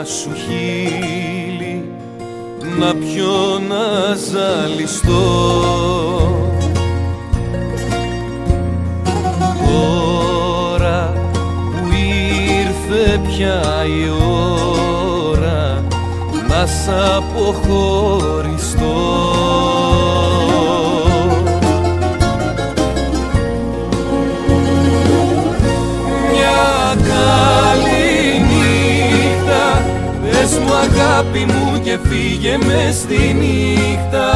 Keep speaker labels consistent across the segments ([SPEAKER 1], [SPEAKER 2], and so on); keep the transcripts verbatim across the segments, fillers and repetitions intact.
[SPEAKER 1] σου χείλη να πιω να ζαλιστώ. Τώρα που ήρθε πια η ώρα να σ' αποχωριστώ, πες μου αγάπη μου και φύγε μες στη νύχτα.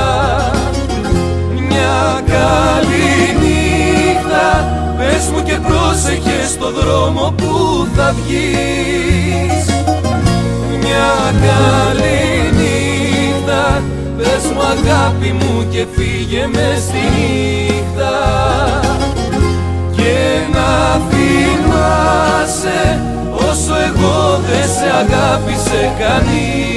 [SPEAKER 1] Μια καλή νύχτα, πες μου και πρόσεχε στο δρόμο που θα βγεις. Μια καλή νύχτα, πες μου αγάπη μου και φύγε μες στη νύχτα. Και να θυμάσαι όσο εγώ δεν σε αγάπησε κανείς.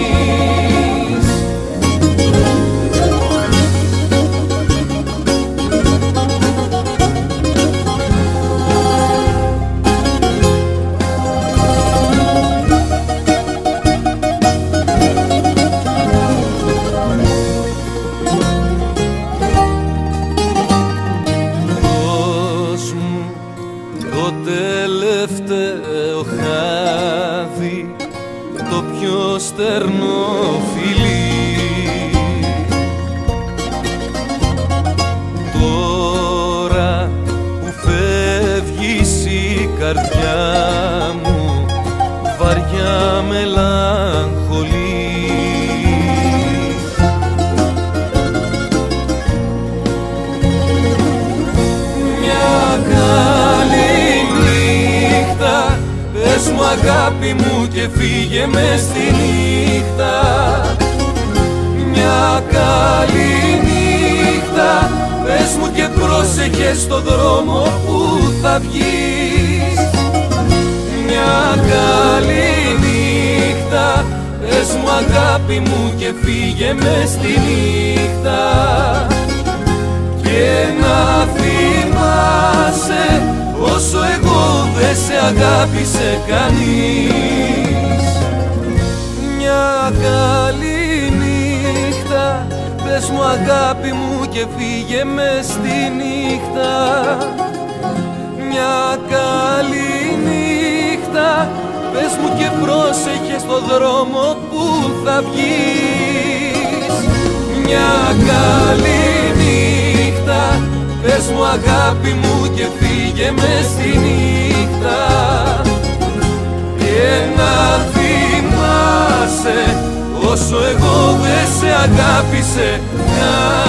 [SPEAKER 1] Δώσ' μου το τελευταίο χάδι, το πιο στερνό φιλί. Τώρα που φεύγεις η καρδιά μου βαριά μελαγχολεί. Μια καλή νύχτα, πες μου αγάπη μου και φύγε μες στη νύχτα. Μια καλή νύχτα, πες μου και πρόσεχε στο δρόμο που θα βγεις. Μια καλή νύχτα, πες μου αγάπη μου και φύγε μες στη νύχτα. Και να θυμάσαι όσο εγώ δεν σε αγάπησε κανείς. Μια καλή νύχτα, πες μου αγάπη μου και φύγε μες στη νύχτα. Μια καλή νύχτα, πες μου και πρόσεχε στο δρόμο που θα βγεις. Μια καλή νύχτα, πες μου αγάπη μου και φύγε μες στη νύχτα. Και να θυμάσαι όσο εγώ δεν σε αγάπησε κανείς.